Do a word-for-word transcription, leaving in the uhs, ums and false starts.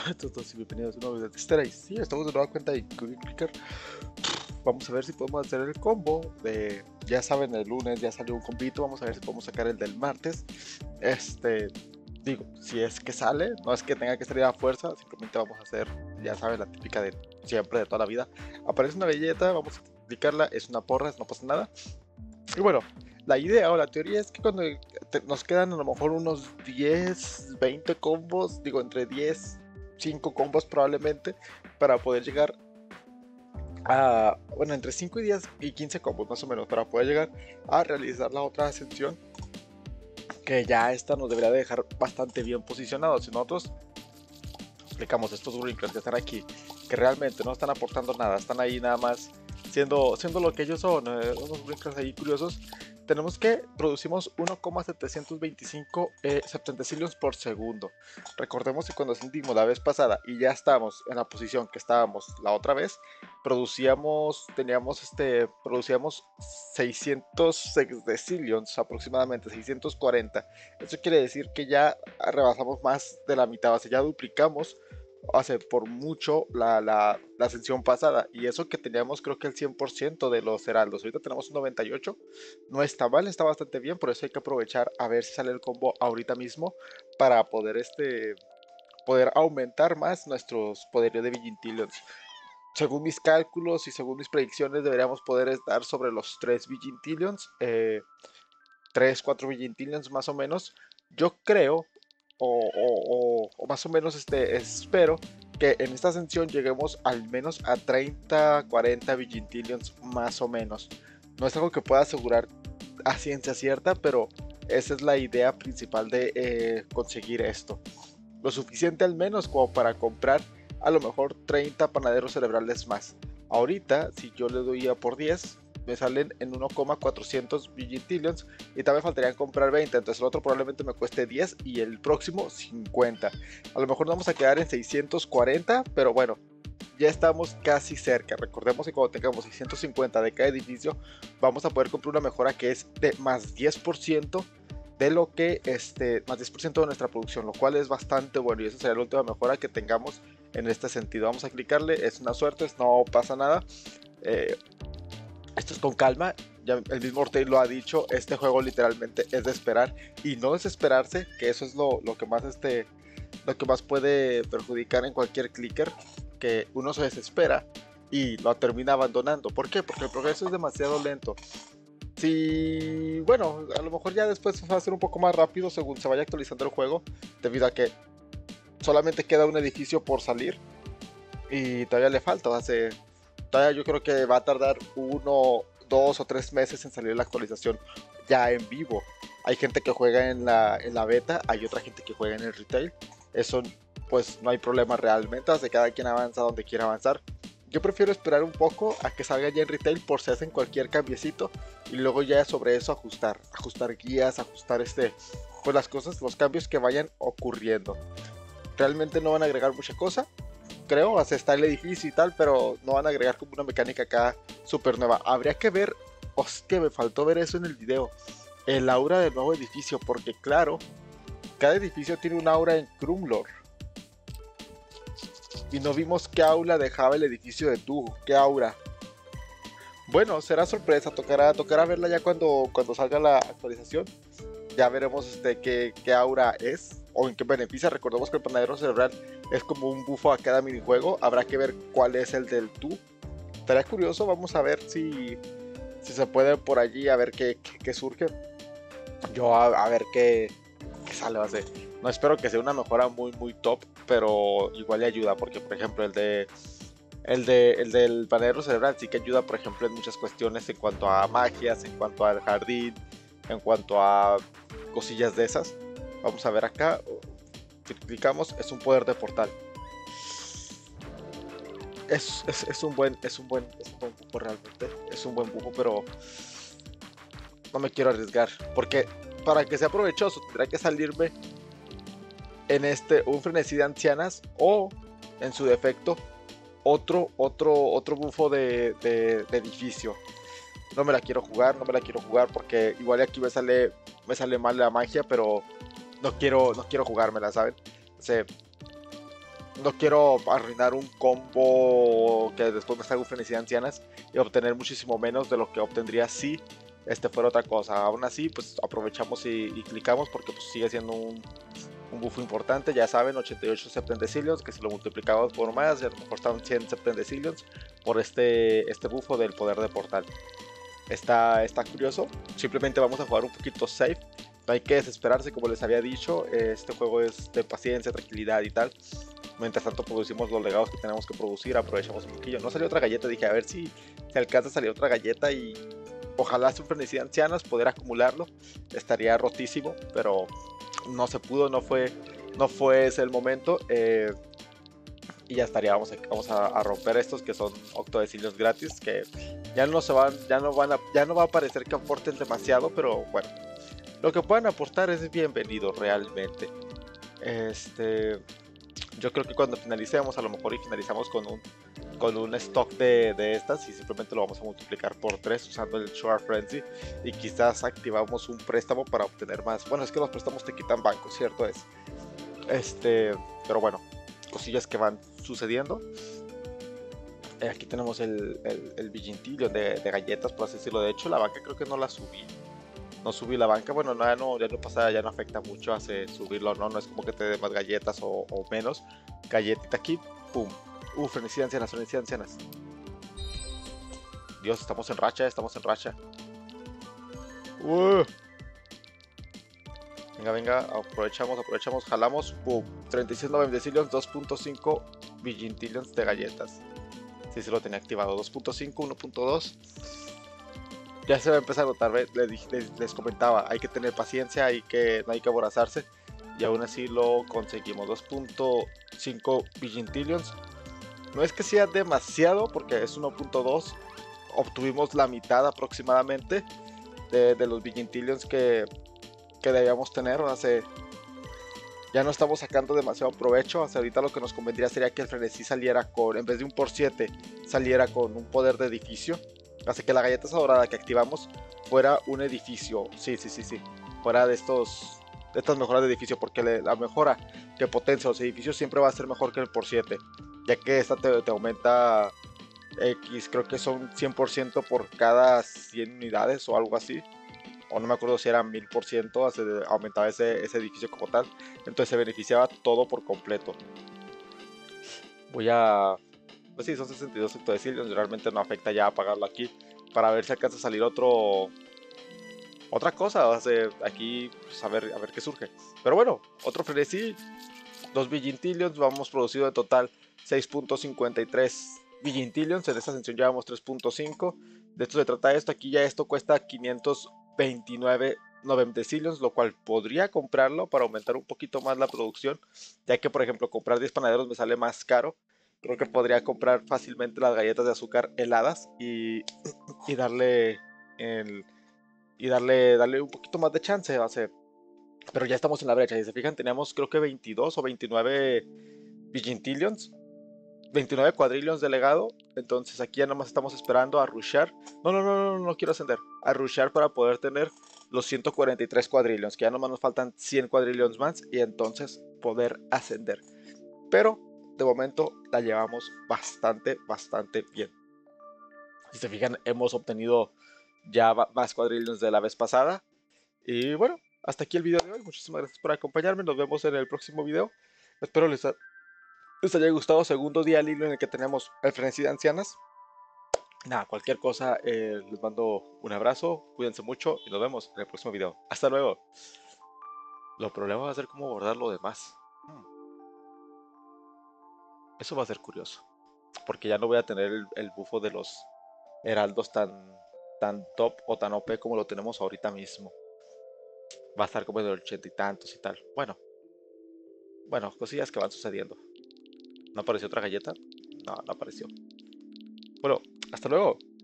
Todos y bienvenidos a un nuevo video de Stray. Sí, estamos de nueva cuenta de Cookie Clicker. Vamos a ver si podemos hacer el combo de, ya saben, el lunes ya salió un combito. Vamos a ver si podemos sacar el del martes. Este, digo, si es que sale, no es que tenga que salir a fuerza, simplemente vamos a hacer, ya saben, la típica de siempre, de toda la vida. Aparece una belleta, vamos a aplicarla, es una porra, no pasa nada. Y bueno, la idea o la teoría es que cuando te, nos quedan a lo mejor unos diez, veinte combos, digo entre diez, cinco combos probablemente, para poder llegar a, bueno, entre cinco y diez y quince combos más o menos, para poder llegar a realizar la otra ascensión, que ya esta nos debería de dejar bastante bien posicionados. Si nosotros aplicamos estos Grinkers que están aquí, que realmente no están aportando nada, están ahí nada más siendo, siendo lo que ellos son, eh, unos Grinkers ahí curiosos, tenemos que producimos uno coma setecientos veinticinco eh, septendecilios por segundo. Recordemos que cuando ascendimos la vez pasada y ya estamos en la posición que estábamos la otra vez, producíamos, teníamos este, producíamos seiscientos sexdecilions, aproximadamente seiscientos cuarenta. Eso quiere decir que ya rebasamos más de la mitad, o sea, ya duplicamos hace por mucho la, la, la ascensión pasada, y eso que teníamos creo que el cien por ciento de los heraldos, ahorita tenemos un noventa y ocho, no está mal, está bastante bien, por eso hay que aprovechar a ver si sale el combo ahorita mismo para poder este poder aumentar más nuestros poderes de Vigintillions. Según mis cálculos y según mis predicciones deberíamos poder estar sobre los tres Vigintillions, eh, tres, cuatro Vigintillions más o menos. Yo creo o, o, o, o más o menos este, espero que en esta ascensión lleguemos al menos a treinta, cuarenta Vigintillions más o menos. No es algo que pueda asegurar a ciencia cierta, pero esa es la idea principal de eh, conseguir esto. Lo suficiente al menos como para comprar a lo mejor treinta panaderos cerebrales más. Ahorita, si yo le doy a por diez, me salen en uno coma cuatrocientos Vigintillions y también faltarían comprar veinte, entonces el otro probablemente me cueste diez y el próximo cincuenta. A lo mejor vamos a quedar en seiscientos cuarenta, pero bueno, ya estamos casi cerca. Recordemos que cuando tengamos seiscientos cincuenta de cada edificio vamos a poder comprar una mejora que es de más diez por ciento de lo que este más diez por ciento de nuestra producción, lo cual es bastante bueno, y esa sería la última mejora que tengamos en este sentido. Vamos a clicarle, es una suerte, no pasa nada. eh, esto es con calma, ya el mismo Ortega lo ha dicho, este juego literalmente es de esperar y no desesperarse, que eso es lo, lo que más este lo que más puede perjudicar en cualquier clicker, que uno se desespera y lo termina abandonando. ¿Por qué? Porque el progreso es demasiado lento. Si, bueno, a lo mejor ya después va a ser un poco más rápido según se vaya actualizando el juego, debido a que solamente queda un edificio por salir y todavía le falta, hace, todavía yo creo que va a tardar uno, dos o tres meses en salir la actualización ya en vivo. Hay gente que juega en la, en la beta, hay otra gente que juega en el retail. Eso pues no hay problema realmente, hace cada quien avanza donde quiera avanzar. Yo prefiero esperar un poco a que salga ya en retail por si hacen cualquier cambiecito y luego ya sobre eso ajustar, ajustar guías, ajustar este, pues las cosas, los cambios que vayan ocurriendo. Realmente no van a agregar mucha cosa, creo, hasta está el edificio y tal, pero no van a agregar como una mecánica acá súper nueva. Habría que ver, os que me faltó ver eso en el video, el aura del nuevo edificio, porque claro, cada edificio tiene un aura en Krumlor. Y no vimos qué aura dejaba el edificio de Tugo, qué aura. Bueno, será sorpresa, tocará, tocará verla ya cuando, cuando salga la actualización. Ya veremos este, qué, qué aura es o en qué beneficia. Recordemos que el panadero cerebral es como un buffo a cada minijuego. Habrá que ver cuál es el del Tu. Estaría curioso, vamos a ver si, si se puede por allí, a ver qué, qué, qué surge. Yo a, a ver qué, qué sale, va a ser. No espero que sea una mejora muy muy top, pero igual le ayuda, porque por ejemplo el de el de el del panadero cerebral sí que ayuda, por ejemplo, en muchas cuestiones en cuanto a magias, en cuanto al jardín, en cuanto a cosillas de esas. Vamos a ver acá, si clicamos, es un poder de portal. Es, es, es un buen es un buen es un buen bujo realmente, es un buen bujo, pero no me quiero arriesgar, porque para que sea provechoso tendrá que salirme en este un frenesí de ancianas o en su defecto otro otro otro bufo de, de, de edificio. No me la quiero jugar, no me la quiero jugar porque igual aquí me sale me sale mal la magia, pero no quiero no quiero jugármela, ¿saben? O sea, no quiero arruinar un combo que después me salga un frenesí de ancianas y obtener muchísimo menos de lo que obtendría si este fuera otra cosa. Aún así, pues aprovechamos y, y clicamos porque pues, sigue siendo un, un buffo importante. Ya saben, ochenta y ocho septendecilions, que si lo multiplicamos por más, a lo mejor están cien septendecilions por este, este buffo del poder de portal. Está, está curioso. Simplemente vamos a jugar un poquito safe. No hay que desesperarse, como les había dicho. Este juego es de paciencia, tranquilidad y tal. Mientras tanto producimos los legados que tenemos que producir, aprovechamos un poquillo. No salió otra galleta, dije a ver si, si alcanza a salir otra galleta y ojalá sea un frenesí de ancianas, poder acumularlo. Estaría rotísimo, pero no se pudo, no fue, no fue ese el momento. Eh, y ya estaría, vamos, a, vamos a, a, romper estos que son octodecilios gratis, que ya no se van, ya no van a, ya no va a parecer que aporten demasiado, pero bueno, lo que puedan aportar es bienvenido realmente. Este, yo creo que cuando finalicemos, a lo mejor y finalizamos con un, con un stock de, de estas y simplemente lo vamos a multiplicar por tres usando el Shore Frenzy y quizás activamos un préstamo para obtener más. Bueno, es que los préstamos te quitan banco, cierto es. Este, pero bueno, cosillas que van sucediendo. Eh, aquí tenemos el, el, el Vigintillion de, de galletas, por así decirlo. De hecho, la banca creo que no la subí. No subí la banca, bueno, no, ya no, ya no pasa, ya no afecta mucho hace subirlo, no, no es como que te dé más galletas o, o menos. Galletita aquí, pum. Uh, frenesí de ancianas, frenesí de ancianas. Dios, estamos en racha, estamos en racha. Uh. Venga, venga, aprovechamos, aprovechamos, jalamos, pum. treinta y seis novendecilions, dos punto cinco Vigintillions de galletas. Sí, se lo tenía activado, dos punto cinco, uno punto dos. Ya se va a empezar a notar, les, les, les comentaba, hay que tener paciencia, hay que, no hay que aborazarse. Y aún así lo conseguimos, dos punto cinco Vigintillions. No es que sea demasiado, porque es uno punto dos. Obtuvimos la mitad aproximadamente de, de los Vigintillions que, que debíamos tener. O sea, ya no estamos sacando demasiado provecho. Hasta ahorita lo que nos convendría sería que el frenesí saliera con, en vez de un por siete, saliera con un poder de edificio. Hace que la galleta dorada que activamos fuera un edificio. Sí, sí, sí, sí. Fuera de estos, de estas mejoras de edificio. Porque le, la mejora que potencia los edificios siempre va a ser mejor que el por siete. Ya que esta te, te aumenta X, creo que son cien por ciento por cada cien unidades o algo así. O no me acuerdo si era mil por ciento, aumentaba ese, ese edificio como tal. Entonces se beneficiaba todo por completo. Voy a... Pues sí, son sesenta y dos hectodecilios, realmente no afecta ya apagarlo aquí. Para ver si alcanza a salir otro... Otra cosa, o sea, aquí pues a, ver, a ver qué surge. Pero bueno, otro frenesí. Dos Vigintillions, vamos producido en total seis punto cincuenta y tres Vigintillions. En esta ascensión llevamos tres punto cinco. De esto se trata esto. Aquí ya esto cuesta quinientos veintinueve noventecilions, lo cual podría comprarlo para aumentar un poquito más la producción, ya que por ejemplo comprar diez panaderos me sale más caro. Creo que podría comprar fácilmente las galletas de azúcar heladas y, y darle el, y darle, darle un poquito más de chance. O sea, pero ya estamos en la brecha. Si se fijan, teníamos creo que veintidós o veintinueve Vigintillions, veintinueve cuadrillions de legado. Entonces aquí ya nomás estamos esperando a rushar. No, no, no, no, no quiero ascender. A rushar para poder tener los ciento cuarenta y tres cuadrillions. Que ya nomás nos faltan cien cuadrillions más. Y entonces poder ascender. Pero de momento la llevamos bastante, bastante bien. Si se fijan, hemos obtenido ya más cuadrillions de la vez pasada. Y bueno, hasta aquí el video de hoy. Muchísimas gracias por acompañarme. Nos vemos en el próximo video. Espero les, les haya gustado. Segundo día al hilo en el que tenemos el frenesí de ancianas. Nada, cualquier cosa, eh, les mando un abrazo. Cuídense mucho y nos vemos en el próximo video. Hasta luego. Lo problema va a ser cómo abordar lo demás. Hmm. Eso va a ser curioso. Porque ya no voy a tener el, el bufo de los heraldos tan, tan top o tan O P como lo tenemos ahorita mismo. Va a estar como de ochenta y tantos y tal. Bueno, bueno, cosillas que van sucediendo. ¿No apareció otra galleta? No, no apareció. Bueno, hasta luego.